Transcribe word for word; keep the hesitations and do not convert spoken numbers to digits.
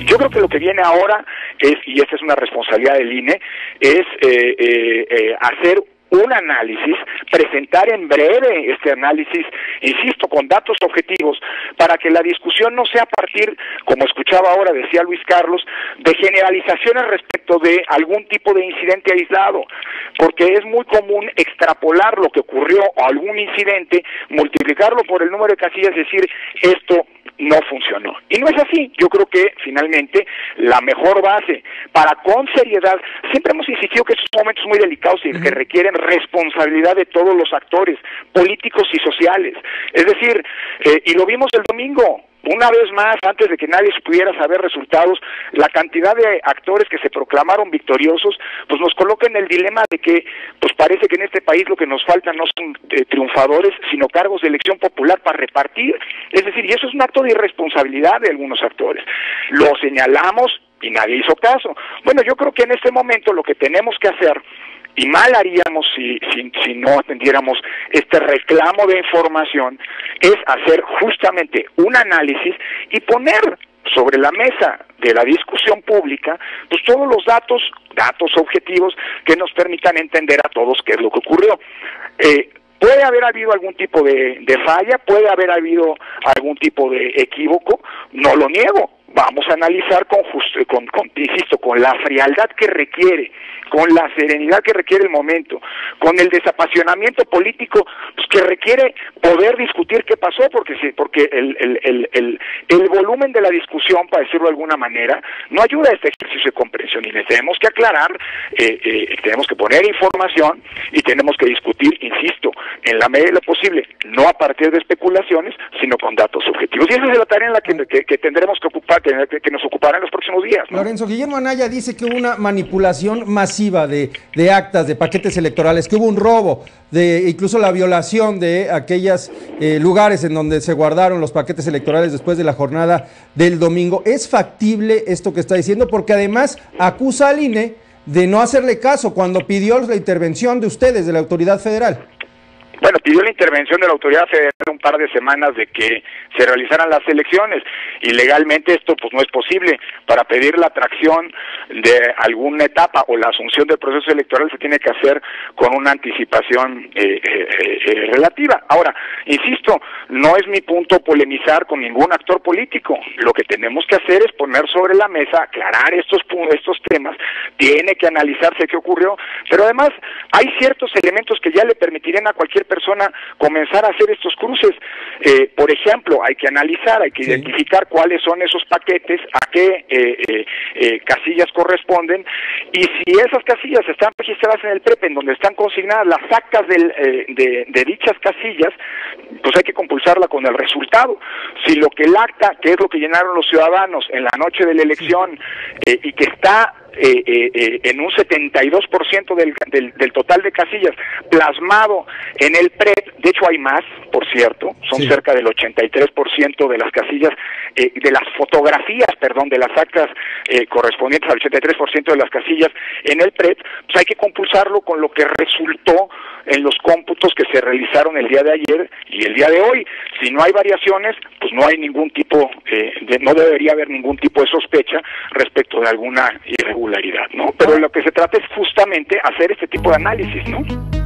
Yo creo que lo que viene ahora es, y esta es una responsabilidad del I N E, es eh, eh, eh, hacer un análisis, presentar en breve este análisis, insisto, con datos objetivos, para que la discusión no sea a partir, como escuchaba ahora, decía Luis Carlos, de generalizaciones respecto de algún tipo de incidente aislado, porque es muy común extrapolar lo que ocurrió o algún incidente, multiplicarlo por el número de casillas y decir, esto no funcionó. Y no es así. Yo creo que finalmente la mejor base para con seriedad, siempre hemos insistido que estos son momentos muy delicados y que requieren responsabilidad de todos los actores políticos y sociales. Es decir, eh, y lo vimos el domingo, una vez más, antes de que nadie pudiera saber resultados, la cantidad de actores que se proclamaron victoriosos, pues nos coloca en el dilema de que, pues parece que en este país lo que nos falta no son eh, triunfadores, sino cargos de elección popular para repartir. Es decir, y eso es un acto de irresponsabilidad de algunos actores. Lo señalamos y nadie hizo caso. Bueno, yo creo que en este momento lo que tenemos que hacer, y mal haríamos si, si, si no atendiéramos este reclamo de información, es hacer justamente un análisis y poner sobre la mesa de la discusión pública pues todos los datos, datos objetivos que nos permitan entender a todos qué es lo que ocurrió. Eh, Puede haber habido algún tipo de, de falla, puede haber habido algún tipo de equívoco, no lo niego. Vamos a analizar con, justo, con, con, insisto, con la frialdad que requiere, con la serenidad que requiere el momento, con el desapasionamiento político pues, que requiere poder discutir qué pasó, porque sí, porque el, el, el, el, el volumen de la discusión, para decirlo de alguna manera, no ayuda a este ejercicio de comprensión y les tenemos que aclarar, eh, eh, tenemos que poner información y tenemos que discutir, insisto, en la medida de lo posible, no a partir de especulaciones, sino con datos objetivos. Y esa es la tarea en la que, que, que tendremos que ocupar, que, que nos ocupará en los próximos días, ¿no? Lorenzo, Guillermo Anaya dice que hubo una manipulación masiva de, de actas, de paquetes electorales, que hubo un robo, de incluso la violación de aquellos eh, lugares en donde se guardaron los paquetes electorales después de la jornada del domingo. ¿Es factible esto que está diciendo? Porque además acusa al I N E de no hacerle caso cuando pidió la intervención de ustedes, de la autoridad federal. Bueno, pidió la intervención de la autoridad federal un par de semanas de que se realizaran las elecciones y legalmente esto pues no es posible. Para pedir la atracción de alguna etapa o la asunción del proceso electoral se tiene que hacer con una anticipación eh, eh, eh, relativa. Ahora, insisto, no es mi punto polemizar con ningún actor político. Lo que tenemos que hacer es poner sobre la mesa, aclarar estos estos temas, tiene que analizarse qué ocurrió, pero además hay ciertos elementos que ya le permitirían a cualquier persona comenzar a hacer estos cruces. Eh, por ejemplo, hay que analizar, hay que sí. identificar cuáles son esos paquetes, a qué eh, eh, eh, casillas corresponden, y si esas casillas están registradas en el P R E P, en donde están consignadas las actas del, eh, de, de dichas casillas, pues hay que compulsarla con el resultado. Si lo que el acta, que es lo que llenaron los ciudadanos en la noche de la elección, eh, y que está Eh, eh, eh, en un setenta y dos por ciento del, del, del total de casillas plasmado en el P R E P, de hecho hay más, por cierto, son sí. cerca del ochenta y tres por ciento de las casillas, eh, de las fotografías, perdón, de las actas eh, correspondientes al ochenta y tres por ciento de las casillas en el P R E P, pues hay que compulsarlo con lo que resultó en los cómputos que se realizaron el día de ayer y el día de hoy. Si no hay variaciones, pues no hay ningún tipo, eh, de, no debería haber ningún tipo de sospecha respecto de alguna irregularidad, ¿no? Pero lo que se trata es justamente hacer este tipo de análisis, ¿no?